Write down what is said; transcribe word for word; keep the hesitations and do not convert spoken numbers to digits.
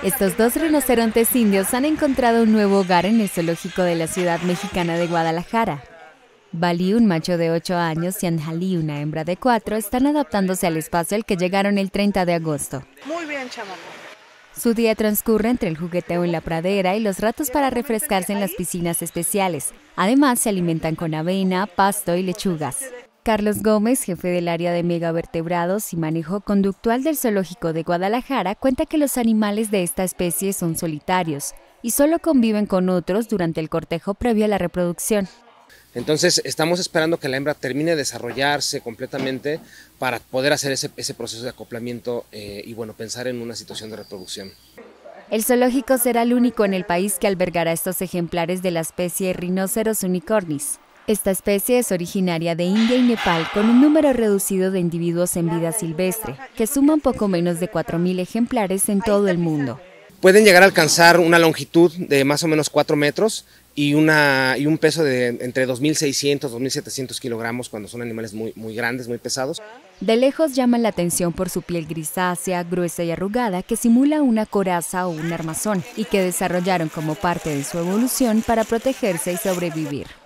Estos dos rinocerontes indios han encontrado un nuevo hogar en el zoológico de la ciudad mexicana de Guadalajara. Bali, un macho de ocho años, y Anjali, una hembra de cuatro, están adaptándose al espacio al que llegaron el treinta de agosto. Muy bien, chamaco. Su día transcurre entre el jugueteo en la pradera y los ratos para refrescarse en las piscinas especiales. Además, se alimentan con avena, pasto y lechugas. Carlos Gómez, jefe del área de megavertebrados y manejo conductual del Zoológico de Guadalajara, cuenta que los animales de esta especie son solitarios y solo conviven con otros durante el cortejo previo a la reproducción. Entonces estamos esperando que la hembra termine de desarrollarse completamente para poder hacer ese, ese proceso de acoplamiento eh, y bueno, pensar en una situación de reproducción. El zoológico será el único en el país que albergará estos ejemplares de la especie Rhinoceros unicornis. Esta especie es originaria de India y Nepal, con un número reducido de individuos en vida silvestre, que suman poco menos de cuatro mil ejemplares en todo el mundo. Pueden llegar a alcanzar una longitud de más o menos cuatro metros y, una, y un peso de entre dos mil seiscientos, dos mil setecientos kilogramos cuando son animales muy, muy grandes, muy pesados. De lejos llaman la atención por su piel grisácea, gruesa y arrugada que simula una coraza o un armazón y que desarrollaron como parte de su evolución para protegerse y sobrevivir.